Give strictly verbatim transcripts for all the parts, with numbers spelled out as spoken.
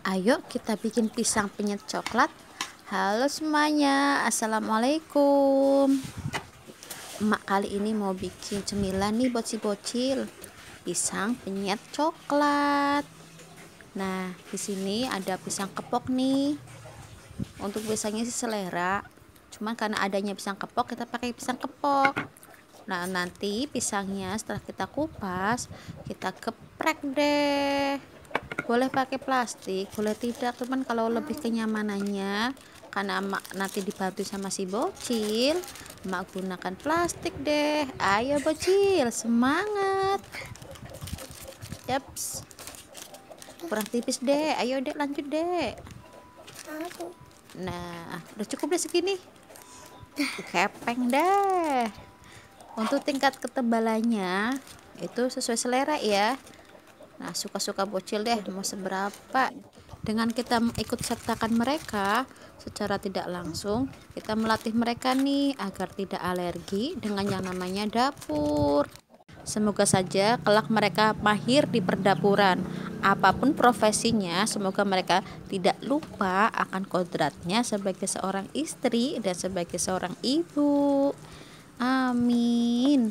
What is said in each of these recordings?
Ayo kita bikin pisang penyet coklat. Halo semuanya, assalamualaikum. Emak kali ini mau bikin cemilan nih buat si bocil, pisang penyet coklat. Nah, di sini ada pisang kepok nih. Untuk pisangnya sih selera, cuman karena adanya pisang kepok kita pakai pisang kepok. Nah, nanti pisangnya setelah kita kupas, kita geprek deh. Boleh pakai plastik, boleh tidak, teman. Kalau lebih kenyamanannya, karena emak nanti dibantu sama si bocil, emak gunakan plastik deh. Ayo bocil, semangat. Yaps, kurang tipis deh. Ayo dek, lanjut dek. Nah, udah cukup deh segini. Kepeng deh. Untuk tingkat ketebalannya itu sesuai selera ya. Nah, suka-suka bocil deh mau seberapa. Dengan kita ikut sertakan mereka secara tidak langsung, kita melatih mereka nih agar tidak alergi dengan yang namanya dapur. Semoga saja kelak mereka mahir di perdapuran. Apapun profesinya, semoga mereka tidak lupa akan kodratnya sebagai seorang istri dan sebagai seorang ibu. Amin.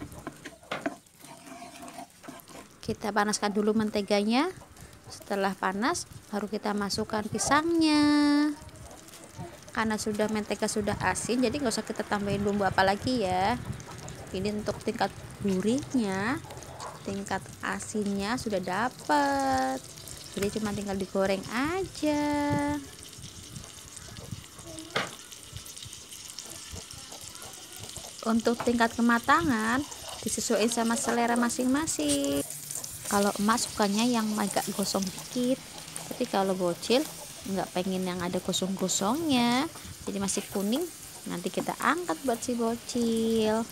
Kita panaskan dulu menteganya. Setelah panas baru kita masukkan pisangnya. Karena sudah mentega sudah asin, jadi nggak usah kita tambahin bumbu apa lagi ya. Ini untuk tingkat gurihnya, tingkat asinnya sudah dapat, jadi cuma tinggal digoreng aja. Untuk tingkat kematangan disesuaikan sama selera masing-masing. Kalau emak sukanya yang agak gosong dikit, tapi kalau bocil nggak pengen yang ada gosong-gosongnya, jadi masih kuning, nanti kita angkat buat si bocil.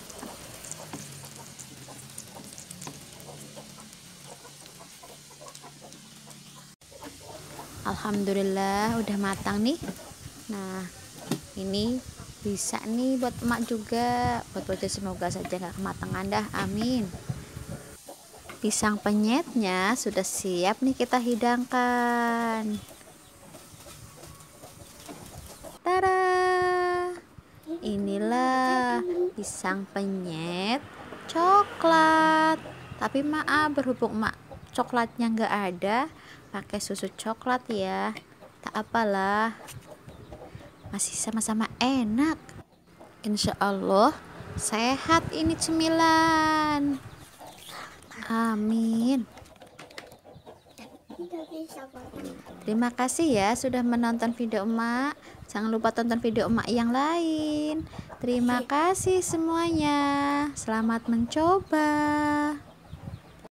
Alhamdulillah udah matang nih. Nah, ini bisa nih buat emak juga, buat bocil. Semoga saja nggak kematangan dah, amin. Pisang penyetnya sudah siap nih kita hidangkan. Tada! Inilah pisang penyet coklat. Tapi maaf, berhubung emak coklatnya nggak ada, pakai susu coklat ya. Tak apalah, masih sama-sama enak. Insya Allah sehat ini cemilan. Amin. Terima kasih ya sudah menonton video emak. Jangan lupa tonton video emak yang lain. Terima kasih semuanya. Selamat mencoba.